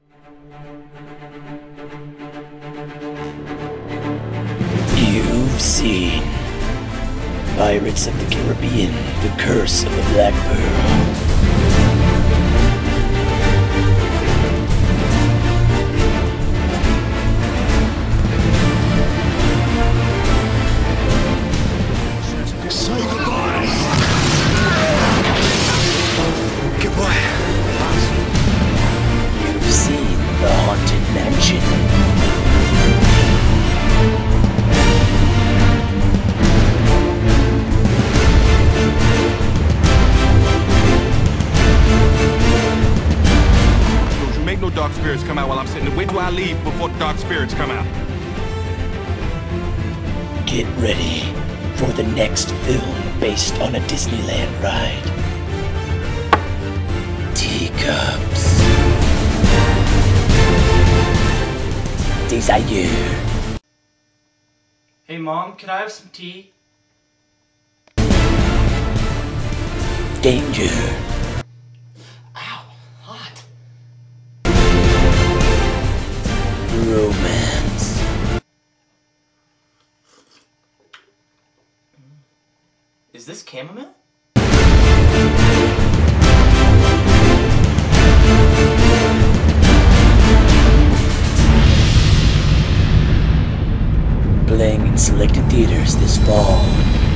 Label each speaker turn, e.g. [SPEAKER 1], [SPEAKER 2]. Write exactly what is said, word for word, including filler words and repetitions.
[SPEAKER 1] You've seen Pirates of the Caribbean, The Curse of the Black Pearl.
[SPEAKER 2] Say goodbye. Goodbye.
[SPEAKER 1] You've seen The Haunted Mansion.
[SPEAKER 3] Don't you make no dark spirits come out while I'm sitting. Wait till I leave before dark spirits come out.
[SPEAKER 1] Get ready for the next film based on a Disneyland ride. Teacups. Desire.
[SPEAKER 4] Hey Mom, can I have some tea?
[SPEAKER 1] Danger.
[SPEAKER 4] Ow, hot.
[SPEAKER 1] Romance.
[SPEAKER 4] Is this chamomile?
[SPEAKER 1] Playing in selected theaters this fall.